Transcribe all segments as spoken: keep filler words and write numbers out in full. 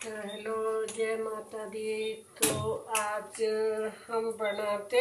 तो हेलो, जय माता दी। तो आज हम बनाते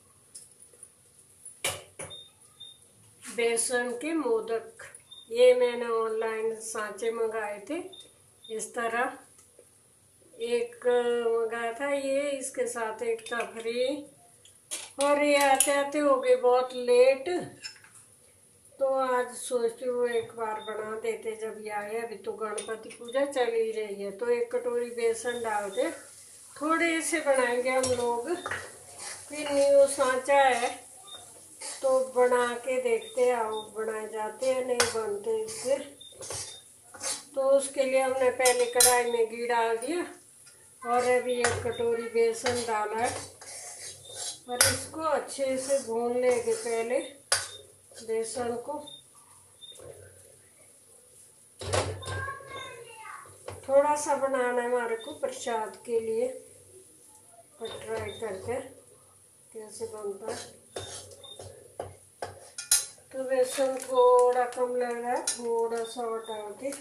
बेसन के मोदक। ये मैंने ऑनलाइन सांचे मंगाए थे। इस तरह एक मंगाया था ये, इसके साथ एक था फ्री। और ये आते आते हो गए बहुत लेट, तो आज सोचती हूँ एक बार बना देते जब ये आए। अभी तो गणपति पूजा चल ही रही है, तो एक कटोरी बेसन डाल के थोड़े से बनाएंगे हम लोग। फिर न्यू सांचा है तो बना के देखते हैं, आओ बनाए जाते हैं नहीं बनते इससे। तो उसके लिए हमने पहले कढ़ाई में घी डाल दिया और अभी एक कटोरी बेसन डाला है और इसको अच्छे से भून लेंगे पहले बेसन को। थोड़ा सा बनाना है हमारे को प्रसाद के लिए, पर ट्राई करके कैसे बनता है। तो बेसन थोड़ा कम लग रहा है, थोड़ा सा और डाल के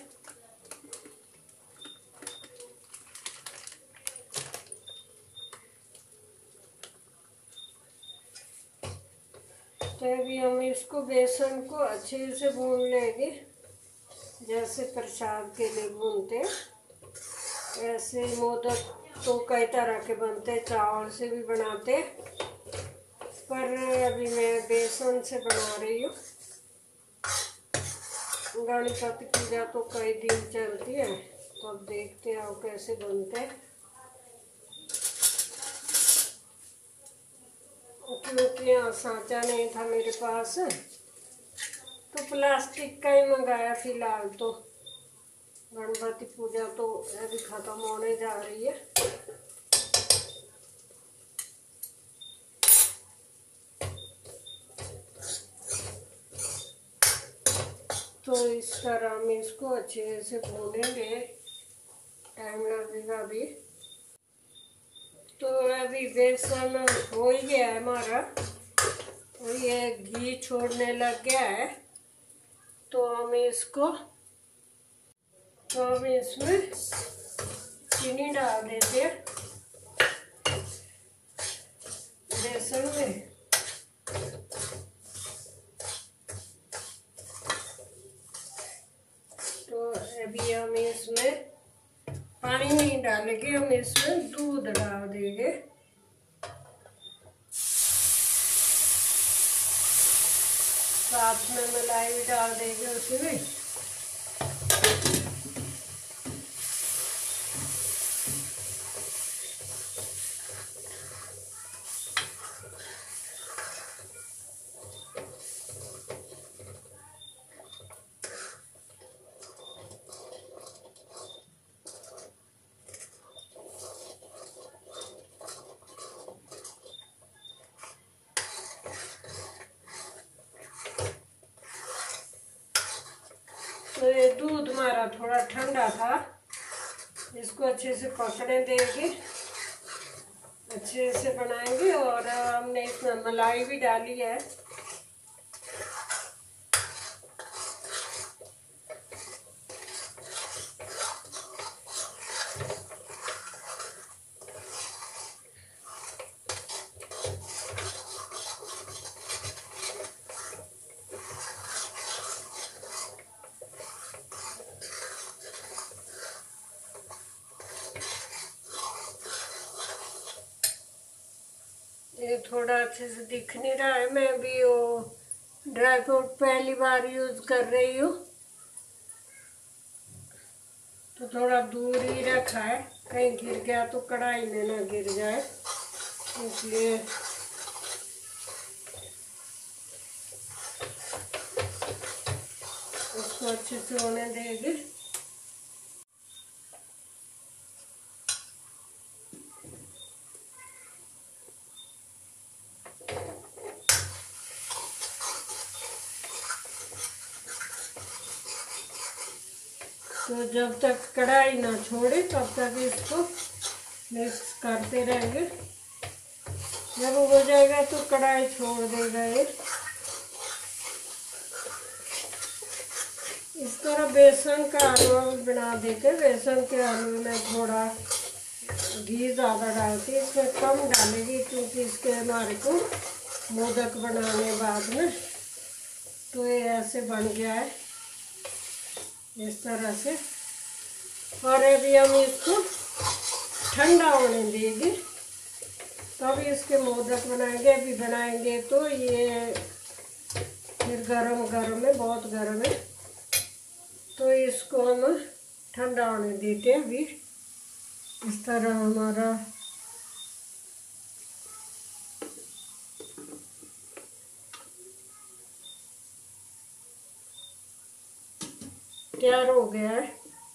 तो अभी हम इसको बेसन को अच्छे से भून लेंगे, जैसे प्रसाद के लिए भूनते हैं। ऐसे मोदक तो कई तरह के बनते, चावल से भी बनाते, पर अभी मैं बेसन से बना रही हूँ। गणपति पूजा तो कई दिन चलती है, तो अब देखते हैं कैसे बनते हैं। क्योंकि यहाँ सांचा नहीं था मेरे पास, तो प्लास्टिक का ही मंगाया फिलहाल। तो गणपति पूजा तो अभी खत्म होने जा रही है, तो इस तरह हम इसको अच्छे से भूनेंगे, टाइम लगेगा अभी। तो अभी बेसन हो ही गया है हमारा, तो ये घी छोड़ने लग गया है। तो हम इसको तो हम इसमें चीनी डाल देते हैं बेसन में। तो अभी हम इसमें पानी नहीं डालेंगे, हम इसमें दूध डाल देंगे। साथ में मलाई भी डाल देंगे उसमें। तो ये दूध हमारा थोड़ा ठंडा था, इसको अच्छे से पकने देंगे, अच्छे से बनाएंगे। और हमने इसमें मलाई भी डाली है। ये थोड़ा अच्छे से दिख नहीं रहा है, मैं भी वो ड्राई फ्रूट पहली बार यूज कर रही हूँ, तो थोड़ा दूर ही रखा है, कहीं गिर गया तो कढ़ाई में ना गिर जाए, इसलिए। इसको अच्छे से होने देंगे। तो जब तक कढ़ाई ना छोड़े तब तक इसको मिक्स करते रहेंगे। जब हो जाएगा तो कढ़ाई छोड़ देगा ये। इस तरह बेसन का हलवा बना देते। बेसन के हलवे में थोड़ा घी ज़्यादा डालती, इसमें कम डालेगी क्योंकि इसके हमारे को मोदक बनाने बाद में। तो ये ऐसे बन गया है इस तरह से। और अभी हम इसको ठंडा होने देंगे, तब इसके मोदक बनाएंगे। अभी बनाएंगे तो ये फिर गरम गरम है, बहुत गरम है, तो इसको हम ठंडा होने देते हैं। अभी इस तरह हमारा तैयार हो गया है।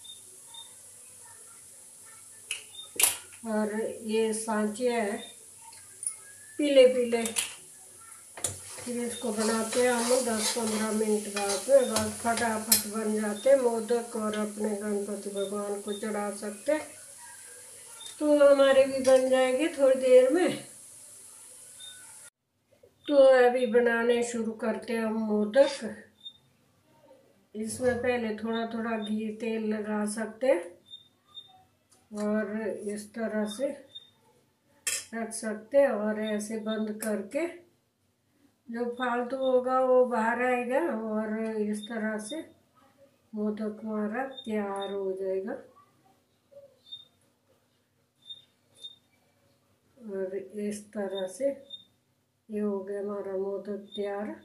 और ये सांचे है पीले पीले, फिर इसको बनाते हैं हम दस पंद्रह मिनट बाद में, बस फटाफट बन जाते मोदक और अपने गणपति भगवान को चढ़ा सकते। तो हमारे भी बन जाएंगे थोड़ी देर में। तो अभी बनाने शुरू करते हैं हम मोदक। इसमें पहले थोड़ा थोड़ा घी तेल लगा सकते हैं और इस तरह से रख सकते हैं, और ऐसे बंद करके जो फालतू होगा वो बाहर आएगा, और इस तरह से मोदक हमारा तैयार हो जाएगा। और इस तरह से ये हो गया हमारा मोदक तैयार।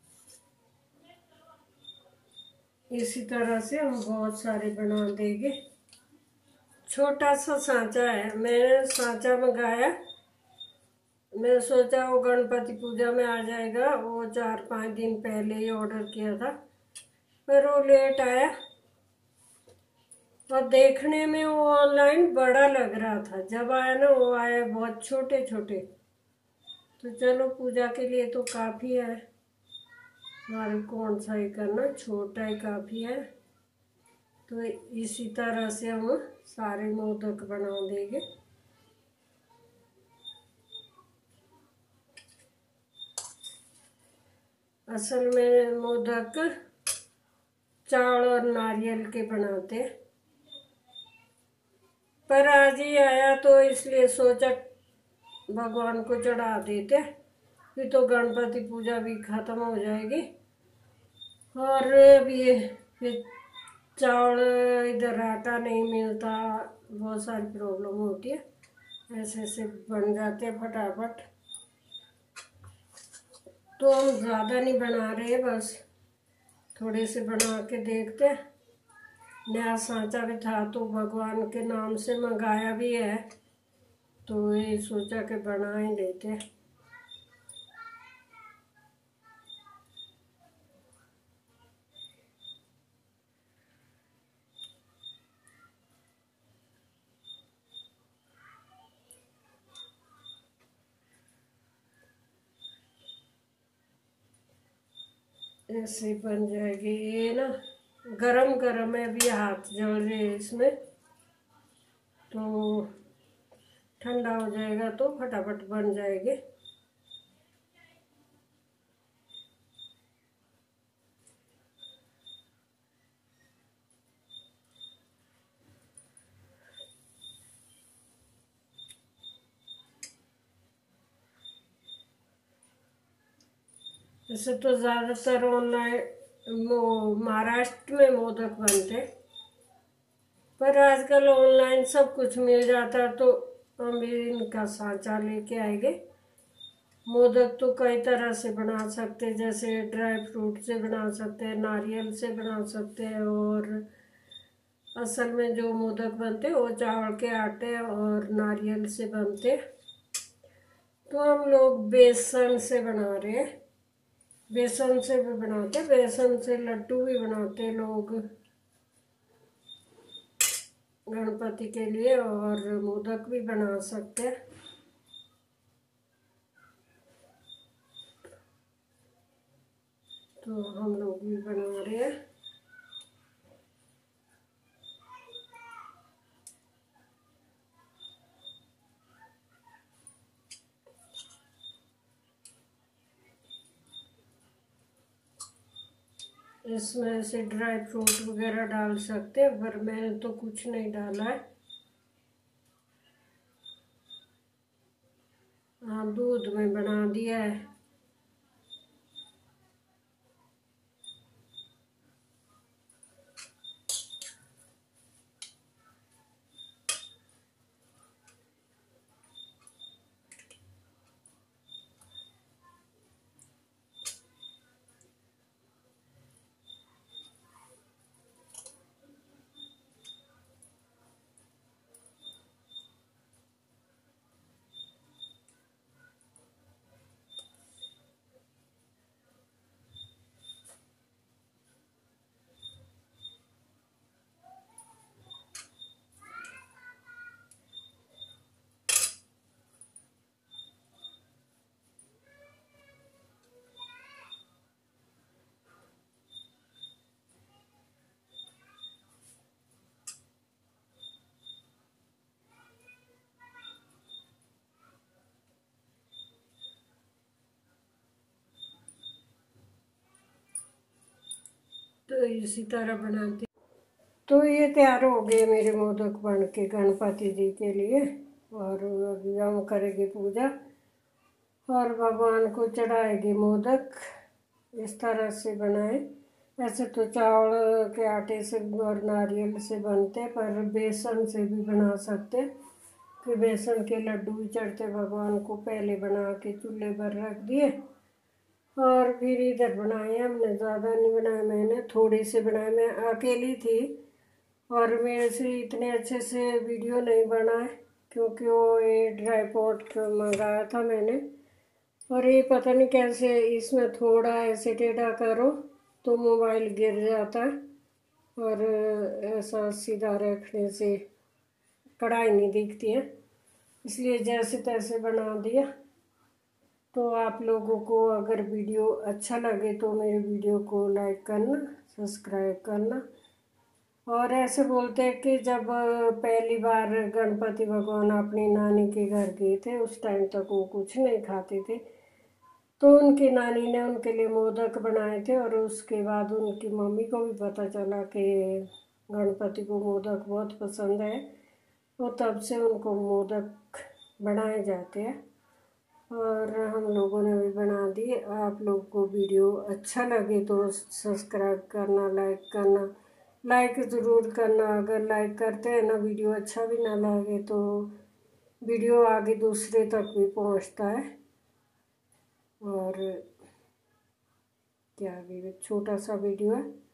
इसी तरह से हम बहुत सारे बना देंगे। छोटा सा सांचा है, मैंने सांचा मंगाया, मैं सोचा वो गणपति पूजा में आ जाएगा, वो चार पाँच दिन पहले ही ऑर्डर किया था, पर वो लेट आया। और देखने में वो ऑनलाइन बड़ा लग रहा था, जब आया ना वो आया बहुत छोटे छोटे। तो चलो पूजा के लिए तो काफ़ी है, हमारे कौन सा ही करना, छोटा ही काफ़ी है। तो इसी तरह से हम सारे मोदक बना देंगे। असल में मोदक चावल और नारियल के बनाते, पर आज ही आया तो इसलिए सोचा भगवान को चढ़ा देते, फिर तो गणपति पूजा भी खत्म हो जाएगी। और भी फिर चावल इधर आटा नहीं मिलता, बहुत सारी प्रॉब्लम होती है, ऐसे ऐसे बन जाते हैं फटाफट। तो हम ज़्यादा नहीं बना रहे, बस थोड़े से बना के देखते हैं। नया सांचा भी था तो भगवान के नाम से मंगाया भी है, तो ये सोचा कि बना ही देते हैं। ऐसे बन जाएगी। ये ना गरम गरम है, अभी हाथ जल रहे हैं इसमें, तो ठंडा हो जाएगा तो फटाफट बन जाएंगे। वैसे तो ज़्यादातर ऑनलाइन महाराष्ट्र में मोदक बनते, पर आजकल ऑनलाइन सब कुछ मिल जाता, तो हम भी इनका सांचा लेके आएंगे। मोदक तो कई तरह से बना सकते हैं, जैसे ड्राई फ्रूट से बना सकते हैं, नारियल से बना सकते हैं, और असल में जो मोदक बनते हैं वो चावल के आटे और नारियल से बनते। तो हम लोग बेसन से बना रहे हैं, बेसन से भी बनाते, बेसन से लड्डू भी बनाते लोग गणपति के लिए, और मोदक भी बना सकते हैं। तो हम लोग भी बना रहे हैं। इसमें से ड्राई फ्रूट वगैरह डाल सकते हैं, पर मैंने तो कुछ नहीं डाला है। हाँ, दूध में बना दिया है। तो इसी तरह बनाते। तो ये तैयार हो गए मेरे मोदक बन के गणपति जी के लिए। और अभी हम करेंगे पूजा और भगवान को चढ़ाएंगे मोदक। इस तरह से बनाए। ऐसे तो चावल के आटे से और नारियल से बनते, पर बेसन से भी बना सकते। फिर बेसन के लड्डू भी चढ़ते भगवान को। पहले बना के चूल्हे पर रख दिए और फिर इधर बनाए। हमने ज़्यादा नहीं बनाया, मैंने थोड़े से बनाए। मैं अकेली थी और मेरे से इतने अच्छे से वीडियो नहीं बना है, क्योंकि वो ये ड्राई पॉट मंगाया था मैंने। और ये पता नहीं कैसे, इसमें थोड़ा ऐसे टेढ़ा करो तो मोबाइल गिर जाता है, और ऐसा सीधा रखने से कढ़ाई नहीं दिखती है, इसलिए जैसे तैसे बना दिया। तो आप लोगों को अगर वीडियो अच्छा लगे तो मेरे वीडियो को लाइक करना, सब्सक्राइब करना। और ऐसे बोलते हैं कि जब पहली बार गणपति भगवान अपनी नानी के घर गए थे, उस टाइम तक वो कुछ नहीं खाते थे। तो उनकी नानी ने उनके लिए मोदक बनाए थे, और उसके बाद उनकी मम्मी को भी पता चला कि गणपति को मोदक बहुत पसंद है, और तब से उनको मोदक बनाए जाते हैं। और हम लोगों ने भी बना दिए। आप लोग को वीडियो अच्छा लगे तो सब्सक्राइब करना, लाइक करना। लाइक ज़रूर करना। अगर लाइक करते हैं ना, वीडियो अच्छा भी ना लगे तो वीडियो आगे दूसरे तक भी पहुंचता है। और क्या भी छोटा सा वीडियो है।